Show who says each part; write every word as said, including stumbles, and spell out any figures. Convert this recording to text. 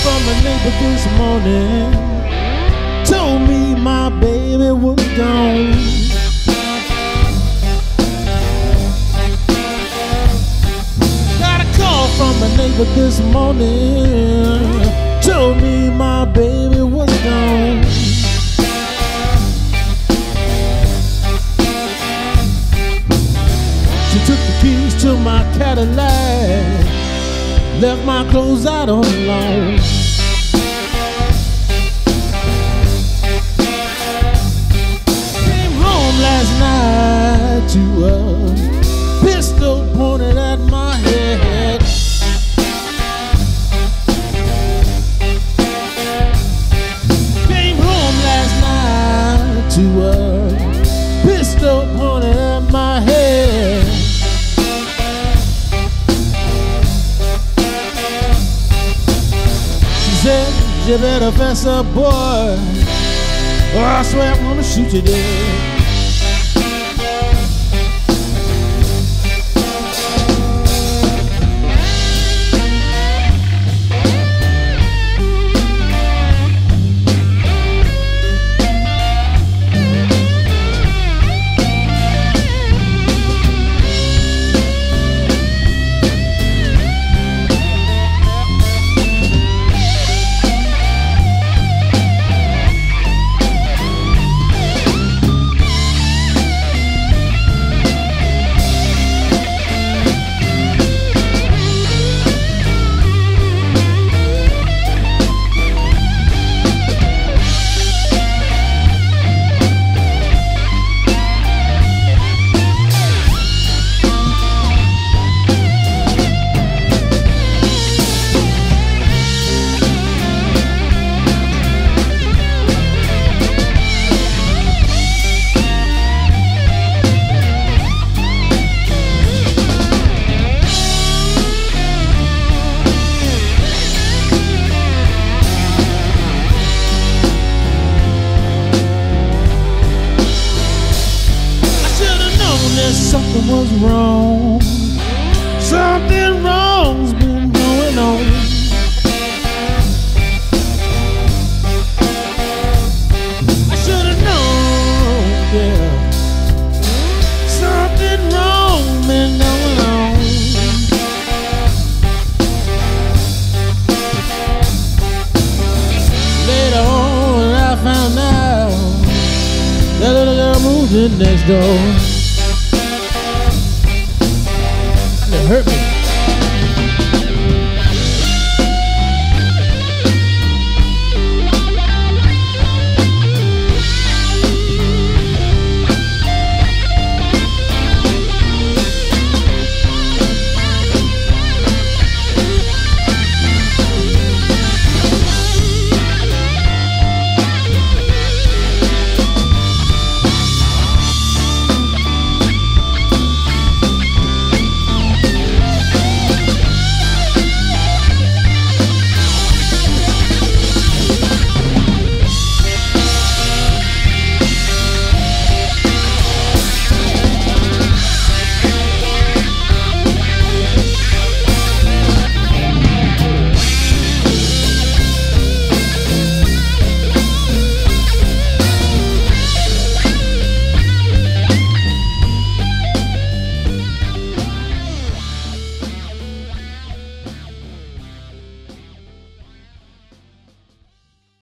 Speaker 1: from a neighbor this morning, told me my baby was gone. Got a call from a neighbor this morning, told me my baby was gone. She took the keys to my Cadillac, left my clothes out on the lawn. Came home last night to a pistol pointed at my head. Came home last night to a pistol pointed at my head. You better fess up, boy, or I swear I'm gonna shoot you dead. Something was wrong. Something wrong's been going on. I should have known, yeah. Something wrong been going on. Later on, I found out that little girl moved in next door. Hurt me.